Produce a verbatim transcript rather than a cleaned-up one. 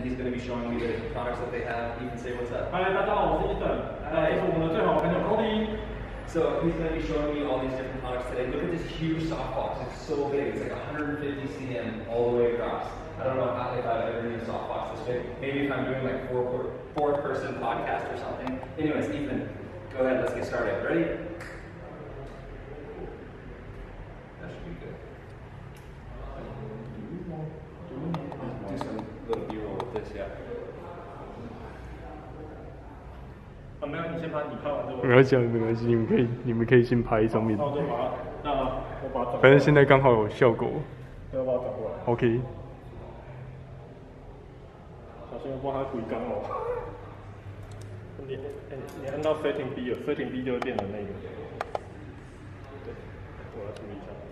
he's going to be showing me the products that they have. Ethan, say what's up. Hi, 大家好，我是 Ethan， 呃，这是我们的最好朋友 Cody。 So he's going to be showing me all these different products today. Look at this huge softbox. It's so big. It's like one hundred fifty centimeters all the way across. I don't know how, if I've ever used a softbox this big. Maybe if I'm doing like four four person podcast or something. Anyways, Ethan, go ahead. Let's get started. Ready? That should be good. Do some little B-roll with this, yeah. 啊，没有，你先拍，你拍完之后。 没关系，没关系，你们可以，你们可以先拍上面。 那我就把它，那我把它转。 反正现在刚好有效果。 要把它转过来。 OK。 小心我帮它回缸哦。你，哎，你按到 setting B 了 ，setting B 就是电的那个。对，我来处理一下。